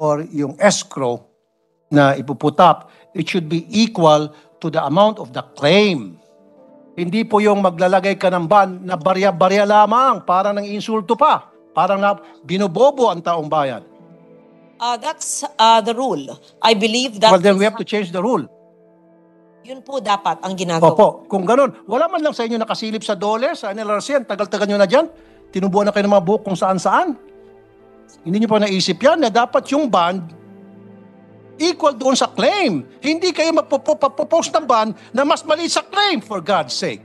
or yung escrow na ipuputap, it should be equal to the amount of the claim. Hindi po yung maglalagay ka ng ban na barya-barya lamang, parang nang insulto pa, parang na binobobo ang taong bayan. That's the rule. I believe that... Well, then we have to change the rule. Yun po dapat ang ginagawa. Opo, kung ganun, wala man lang sa inyo nakasilip sa DOLE, sa NLRC, tagal-tagal nyo na dyan, tinubuan na kayo ng mga buhok kung saan-saan. Hindi nyo pa naisip yan na dapat yung band equal doon sa claim. Hindi kayo magpo-post ng band na mas mali sa claim, for God's sake.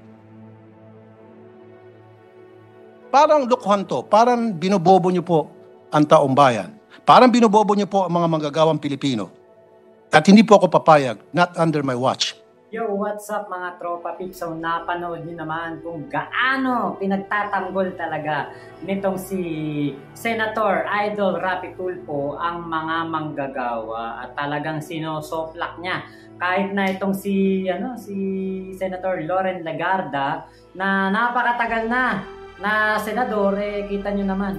Parang lokohan to, parang binobobo nyo po ang taong bayan. Parang binobobo nyo po ang mga manggagawang Pilipino. At hindi po ako papayag, not under my watch. Yo, what's up mga tropa pips? So napanood niyo naman kung gaano pinagtatanggol talaga nitong si Senator Idol Raffy Tulfo ang mga manggagawa at talagang sinosoplak niya. Kahit na itong si Senator Loren Legarda na napakatagal na senador, kita niyo naman.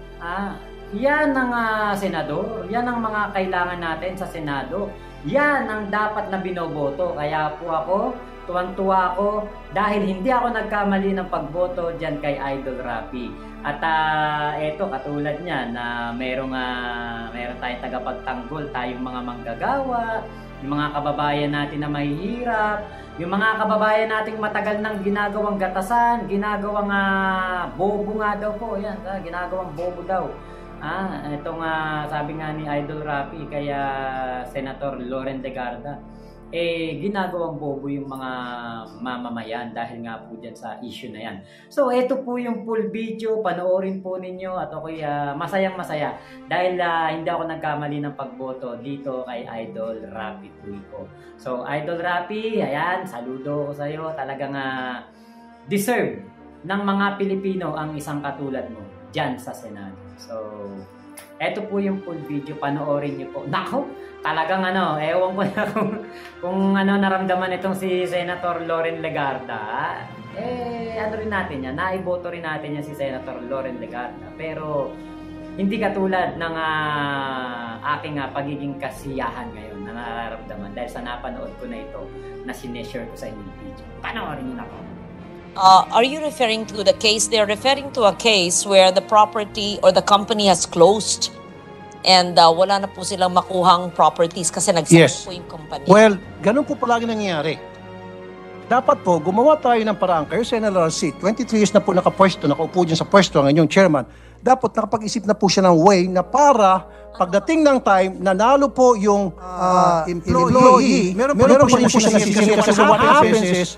Yan ang senador, yan ang mga kailangan natin sa Senado. Yan ang dapat na binoboto. Kaya po ako, tuwang-tuwa ako dahil hindi ako nagkamali ng pagboto dyan kay Idol Raffy. At eto, katulad niya na meron tayong tagapagtanggol, tayong mga manggagawa, yung mga kababayan natin na mahihirap, yung mga kababayan nating matagal nang ginagawang gatasan, ginagawang bobo nga daw po. Yan, ginagawang bobo daw. Itong sabi nga ni Idol Raffy kaya Senator Loren Legarda, ginagawang bobo yung mga mamamayan dahil nga po dyan sa issue na yan. So ito po yung full video, panoorin po ninyo at ako'y masayang masaya dahil hindi ako nagkamali ng pagboto dito kay Idol Raffy Tulfo. So Idol Raffy, ayan, saludo ko sa iyo, talagang deserve ng mga Pilipino ang isang katulad mo dyan sa Senado. So, eto po yung full video, panoorin niyo po. Nako, talagang ewan ko na kung naramdaman itong si Senator Loren Legarda. Rin natin yan, naiboto rin natin yan si Senator Loren Legarda. Pero, hindi katulad ng aking pagiging kasiyahan ngayon na nararamdaman dahil sa napanood ko na ito na sineshare ko sa inyong video. Panoorin niyo na po. Are you referring to the case? They're referring to a case where the property or the company has closed and wala na po silang makuhang properties kasi nagsara po yung company. Well, ganun po palagi nangyayari. Dapat po, gumawa tayo ng paraan. Kayo sa NLRC, 23 years na po nakaupo dyan sa pwesto ang inyong chairman. Dapat nakapag-isip na po siya ng way na para pagdating ng time, nanalo po yung employee. Meron po siya nasisingil kasi what happens is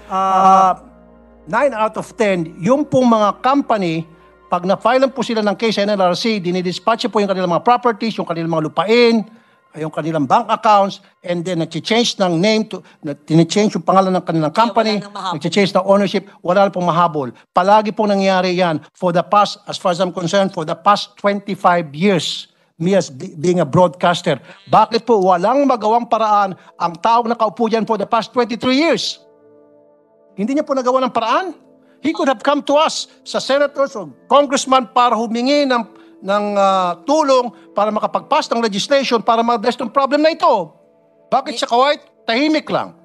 9 out of 10, yung pong mga company, pag na-file po sila ng case sa NLRC, dinidispatch po yung kanilang mga properties, yung kanilang mga lupain, yung kanilang bank accounts, and then nag-change ng name, change yung pangalan ng kanilang company, nag-change ng ownership, wala na pong mahabol. Palagi pong nangyari yan for the past, as far as I'm concerned, for the past 25 years. Me as being a broadcaster. Bakit po walang magawang paraan ang taong nakaupo dyan for the past 23 years? Hindi niya po nagawa ng paraan. He could have come to us sa senators o congressman para humingi ng tulong para makapag-pass ng legislation para ma-address ng problem na ito. Bakit siya kawait? Tahimik lang.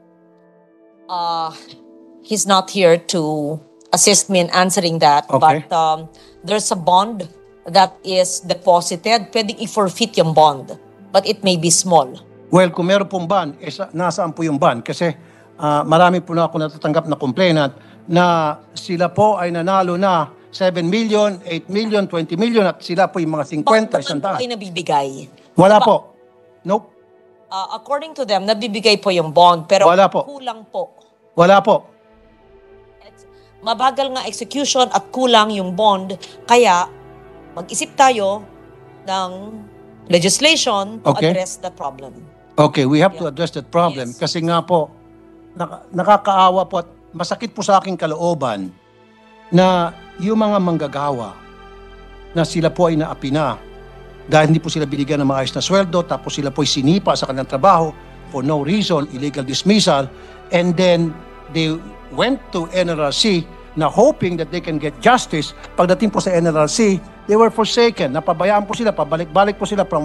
He's not here to assist me in answering that. Okay. But there's a bond that is deposited. Pwedeng i-forfeit yung bond. But it may be small. Well, kung meron pong ban, nasaan po yung ban? Kasi marami po na ako natatanggap na complainant na sila po ay nanalo na 7 million, 8 million, 20 million at sila po yung mga 50, isang daan. Bakit po ay nabibigay? Wala po. Nope. According to them, nabibigay po yung bond pero wala po. Kulang po. Wala po. Mabagal nga execution at kulang yung bond kaya mag-isip tayo ng legislation to address the problem. Okay, we have to address that problem kasi nga po nakakaawa po at masakit po sa aking kalooban na yung mga manggagawa na sila po ay naapi na dahil hindi po sila binigyan ng maayos na sweldo tapos sila po ay sinipa sa kanilang trabaho for no reason, illegal dismissal, and then they went to NLRC na hoping that they can get justice. Pagdating po sa NLRC, they were forsaken. Napabayaan po sila, pabalik-balik po sila from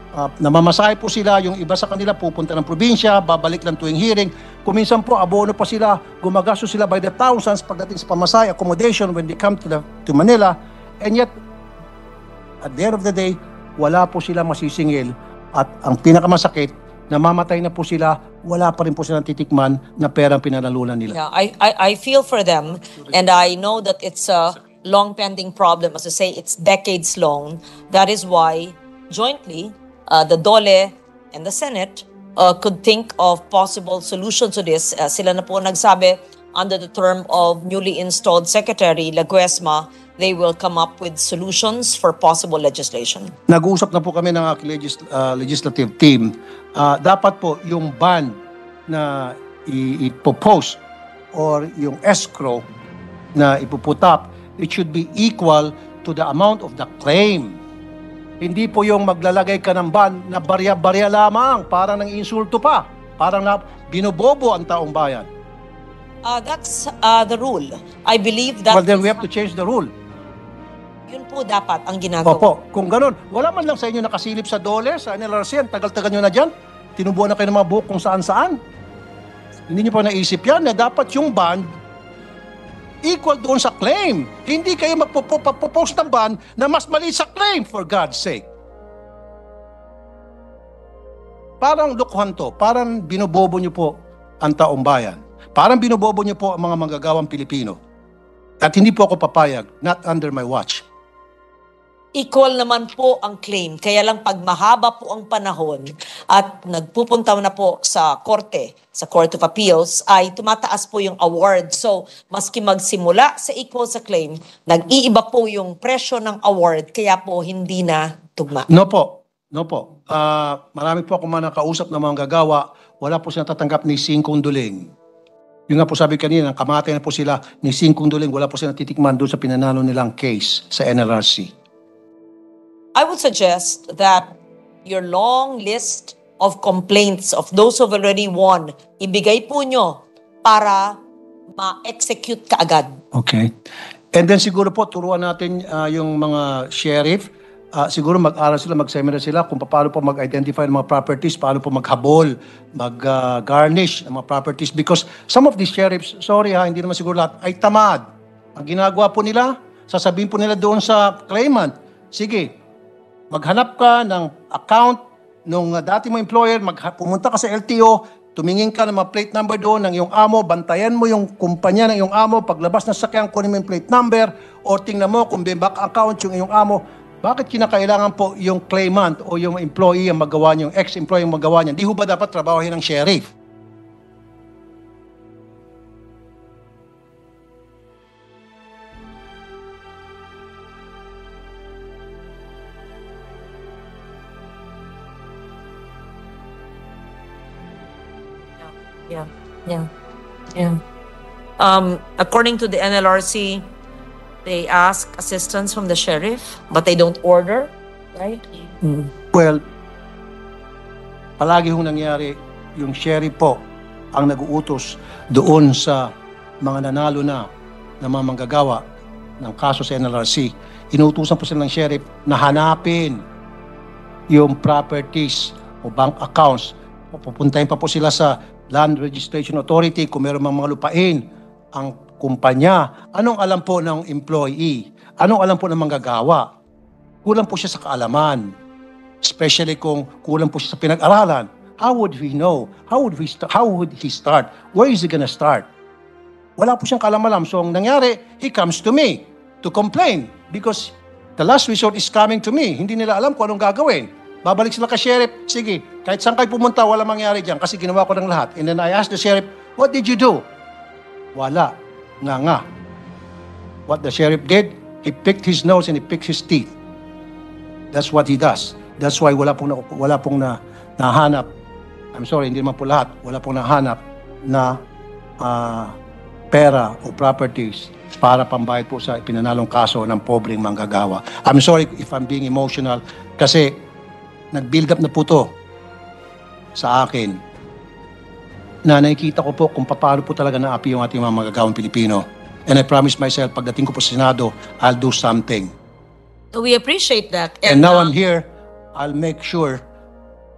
namamasahe po sila, yung iba sa kanila pupunta ng probinsya, babalik lang tuwing hearing. Kuminsan po, abono pa sila, gumagastos sila by the thousands pagdating sa pamasahe, accommodation when they come to Manila. And yet, at the end of the day, wala po sila masisingil. At ang pinakamasakit, namamatay na po sila, wala pa rin po silang titikman na perang pinanalunan nila. Yeah, I feel for them, and I know that it's a long pending problem. As I say, it's decades long. That is why, jointly, the DOLE and the Senate could think of possible solutions to this. Sila na po nagsabi, under the term of newly installed Secretary Laguesma, they will come up with solutions for possible legislation. Nag-uusap na po kami ng aking legislative team. Dapat po yung ban na ipopose or yung escrow na ipuputap, it should be equal to the amount of the claim. Hindi po yung maglalagay ka ng ban na barya-barya lamang, parang nang insulto pa, parang na binobobo ang taong bayan. That's the rule. I believe that... Well, then we have to change the rule. Yun po dapat ang ginagawa. Opo, kung ganun, wala man lang sa inyo nakasilip sa DOLE, sa NLRC, ang tagal-tagal nyo na dyan, tinubuan na kayo ng mga buhok kung saan-saan. Hindi nyo pa naisip yan na dapat yung ban equal doon sa claim. Hindi kayo magpo-post ng ban na mas mali sa claim, for God's sake. Parang lokohan to. Parang binobobo nyo po ang taong bayan. Parang binobobo nyo po ang mga manggagawang Pilipino. At hindi po ako papayag, not under my watch. Equal naman po ang claim. Kaya lang pag mahaba po ang panahon at nagpupunta na po sa korte, sa Court of Appeals, ay tumataas po yung award. So, maski magsimula sa equal sa claim, nag-iiba po yung presyo ng award, kaya po hindi na tugma. No po. No po. Marami po ako nakausap ng mga gagawa, wala po silang tatanggap ni 5 duling. Yung nga po sabi kanina, kamatay na po sila ni 5 duling, wala po silang titikman doon sa pinanalo nilang case sa NLRC. I would suggest that your long list of complaints of those who've already won, ibigay po nyo para ma-execute kaagad. Okay. And then siguro po, turuan natin yung mga sheriff. Siguro mag-aral sila, mag-seminar sila kung paano po mag-identify ng mga properties, paano po maghabol, mag-garnish ng mga properties. Because some of these sheriffs, sorry hindi naman siguro lahat, ay tamad. Ang ginagawa po nila, sasabihin po nila doon sa claimant, sige, maghanap ka ng account nung dati mo employer, pumunta ka sa LTO, tumingin ka ng mga plate number doon ng iyong amo, bantayan mo yung kumpanya ng iyong amo, paglabas ng sakyan, kunin mo yung plate number, o tingnan mo kung may back account yung iyong amo. Bakit kinakailangan po yung claimant o yung employee ang magawa niyo, yung ex-employee ang magawa niya? Di ho ba dapat trabahohin ng sheriff? Yeah. According to the NLRC, they ask assistance from the sheriff, but they don't order, right? Well, palagi hong nangyari, yung sheriff po ang nag-uutos doon sa mga nanalo na mga manggagawa ng kaso sa NLRC. Inuutusan po sila ng sheriff na hanapin yung properties o bank accounts. Pupuntahin pa po sila sa Land Registration Authority kung meron mga lupain ang kumpanya. Anong alam po ng employee? Anong alam po ng manggagawa? Kulang po siya sa kaalaman. Especially kung kulang po siya sa pinag-aralan. How would he know? How would he start? Where is he gonna start? Wala po siyang kaalaman. So ang nangyari, he comes to me to complain because the last resort is coming to me. Hindi nila alam kung anong gagawin. Babalik sila kay sheriff, sige, kahit saan kayo pumunta, wala mangyari dyan kasi ginawa ko ng lahat. And then I asked the sheriff, what did you do? Wala. Nga. What the sheriff did, he picked his nose and he picked his teeth. That's what he does. That's why wala pong nahanap. I'm sorry, hindi naman po lahat. Wala pong nahanap na pera o properties para pambayad po sa pinanalong kaso ng pobreng manggagawa. I'm sorry if I'm being emotional kasi nag-build up na po to sa akin na nakikita ko po kung paano po talaga naapi yung ating mga manggagawang Pilipino. And I promise myself, pagdating ko po sa Senado, I'll do something. We appreciate that. And now I'm here, I'll make sure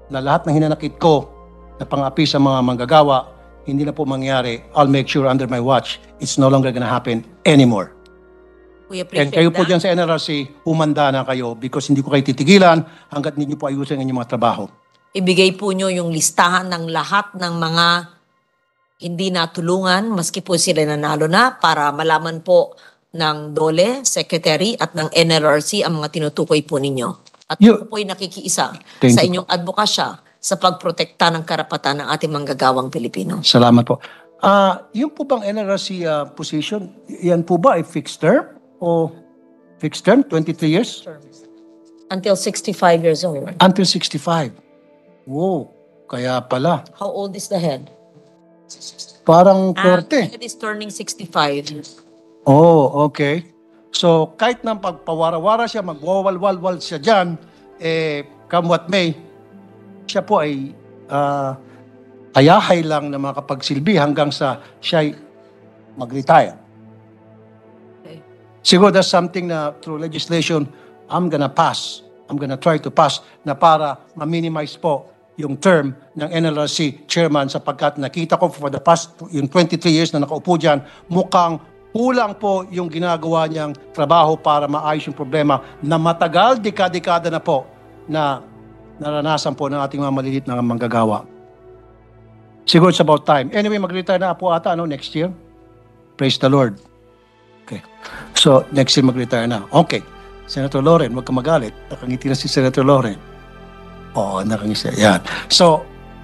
na lahat ng hinanakit ko na pang-api sa mga manggagawa, hindi na po mangyari. I'll make sure under my watch, it's no longer gonna happen anymore. We And appreciate kayo po that. dyan sa NLRC, humanda na kayo because hindi ko kayo titigilan hanggat hindi nyo po ayusin ang inyong mga trabaho. Ibigay po nyo yung listahan ng lahat ng mga hindi natulungan, maski po sila nanalo na, para malaman po ng DOLE, Secretary, at ng NLRC ang mga tinutukoy po ninyo. At You- po po'y nakikiisa Thank sa you inyong advokasya sa pagprotekta ng karapatan ng ating manggagawang Pilipino. Salamat po. Yung po bang NLRC position, yan po ba ay fixed term? O fixed term, 23 years? Until 65 years old. Until 65. Wow, kaya pala. How old is the head? Parang The 40. head is turning 65. Oh, okay. So, kahit na pagpawara-wara siya, magwawal-wal-wal siya dyan, come what may, siya po ay ayahay lang na makapagsilbi hanggang sa siya mag-retire. Okay. Siguro that's something na through legislation, I'm gonna try to pass na para ma-minimize po yung term ng NLRC chairman sapagkat nakita ko for the past, yung 23 years na nakaupo dyan, mukhang kulang po yung ginagawa niyang trabaho para maayos yung problema na matagal, dekada-dekada na po na naranasan po ng ating mga maliliit na manggagawa. Siguro it's about time. Anyway, mag-retire na po ata next year. Praise the Lord. Okay. So, next year mag-retire na. Okay. Senator Loren, huwag ka magalit. Nakangiti na si Senator Loren. Oo, nakangiti. Yan. So,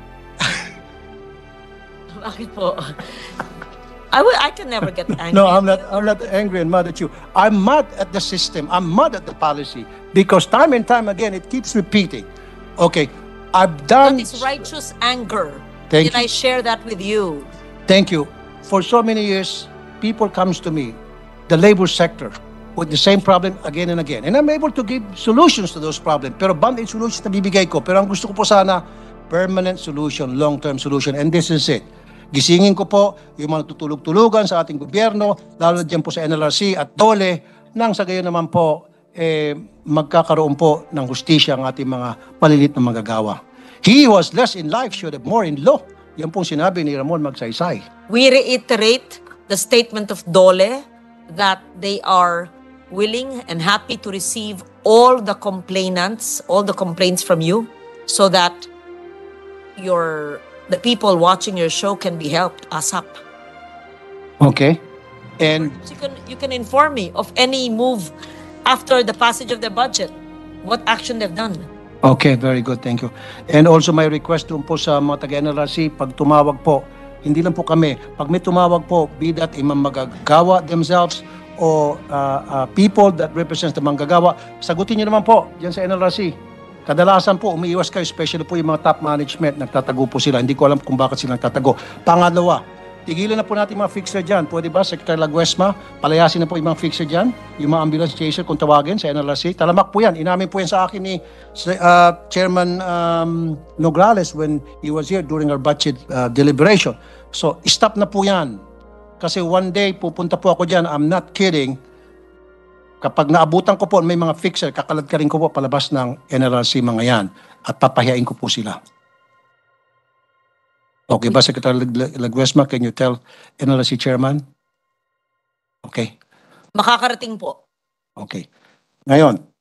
Bakit po? I can never get angry. no, I'm not angry and mad at you. I'm mad at the system. I'm mad at the policy because time and time again, it keeps repeating. Okay, I've done... That is righteous anger. Thank Did I share that with you? Thank you. For so many years, people comes to me, the labor sector, with the same problem again and again. And I'm able to give solutions to those problems. Pero band-aid solutions na bibigay ko. Pero ang gusto ko po sana, permanent solution, long-term solution. And this is it. Gisingin ko po yung mga tutulog-tulugan sa ating gobyerno, lalo na dyan po sa NLRC at DOLE, nang sa gayon naman po, magkakaroon po ng hustisya ang ating mga palilit na manggagawa. He who was less in life should have more in law. Yan pong sinabi ni Ramon Magsaysay. We reiterate the statement of DOLE that they are willing and happy to receive all the complainants, all the complaints from you, so that the people watching your show can be helped ASAP. Okay. And You can inform me of any move after the passage of the budget, what action they've done. okay, very good. Thank you. And also my request doon po sa mga taga-NLRC, pag tumawag po, hindi lang po kami, pag may tumawag po, be that imang magagawa themselves o people that represents the manggagawa, sagutin niyo naman po dyan sa NLRC. Kadalasan po, umiiwas kayo, especially po yung mga top management, nagtatago po sila. Hindi ko alam kung bakit sila nagtatago. Pangalawa, tigilan na po natin mga fixer dyan. Pwede ba, Secretary Laguesma, palayasin na po yung mga fixer dyan, yung mga ambulance chaser kung tawagin sa NLRC. Talamak po yan. Inamin po yan sa akin ni Chairman Nograles when he was here during our budget deliberation. So, stop na po yan. Kasi one day, pupunta po ako dyan, I'm not kidding, kapag naabutan ko po, may mga fixer, kakalad ka rin ko po palabas ng NLRC mga yan at papahiyain ko po sila. Okay ba, Secretary Laguesma? Can you tell NLRC Chairman? Okay. Makakarating po. Okay. Ngayon,